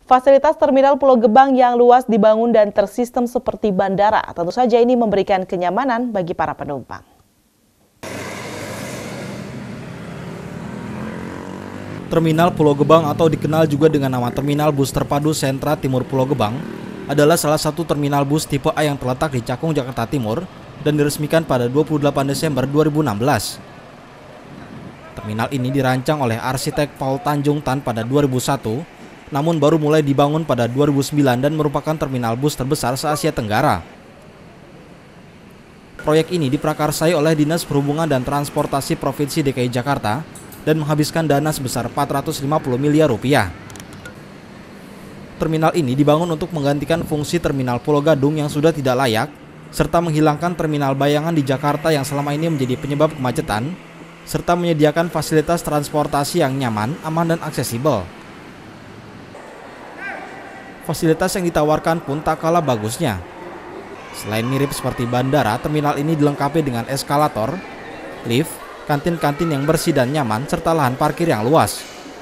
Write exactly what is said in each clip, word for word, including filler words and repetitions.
Fasilitas Terminal Pulau Gebang yang luas dibangun dan tersistem seperti bandara. Tentu saja ini memberikan kenyamanan bagi para penumpang. Terminal Pulau Gebang atau dikenal juga dengan nama Terminal Bus Terpadu Sentra Timur Pulau Gebang adalah salah satu terminal bus tipe A yang terletak di Cakung, Jakarta Timur dan diresmikan pada dua puluh delapan Desember dua ribu enam belas. Terminal ini dirancang oleh arsitek Paul Tanjung Tan pada dua ribu satu, namun baru mulai dibangun pada dua ribu sembilan dan merupakan terminal bus terbesar se-Asia Tenggara. Proyek ini diprakarsai oleh Dinas Perhubungan dan Transportasi Provinsi D K I Jakarta dan menghabiskan dana sebesar empat ratus lima puluh miliar rupiah. Terminal ini dibangun untuk menggantikan fungsi Terminal Pulau Gadung yang sudah tidak layak, serta menghilangkan terminal bayangan di Jakarta yang selama ini menjadi penyebab kemacetan, serta menyediakan fasilitas transportasi yang nyaman, aman, dan aksesibel. Fasilitas yang ditawarkan pun tak kalah bagusnya. Selain mirip seperti bandara, terminal ini dilengkapi dengan eskalator, lift, kantin-kantin yang bersih dan nyaman, serta lahan parkir yang luas.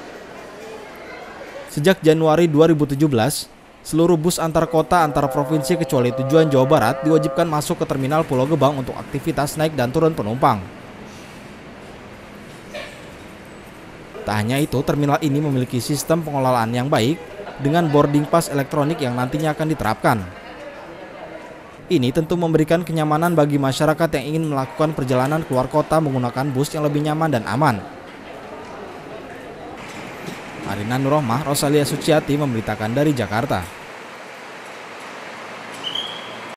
Sejak Januari dua ribu tujuh belas, seluruh bus antar kota antar provinsi kecuali tujuan Jawa Barat diwajibkan masuk ke Terminal Pulau Gebang untuk aktivitas naik dan turun penumpang. Tak hanya itu, terminal ini memiliki sistem pengelolaan yang baik dengan boarding pass elektronik yang nantinya akan diterapkan. Ini tentu memberikan kenyamanan bagi masyarakat yang ingin melakukan perjalanan keluar kota menggunakan bus yang lebih nyaman dan aman. Arina Nurrohmah, Rosalia Suciati memberitakan dari Jakarta.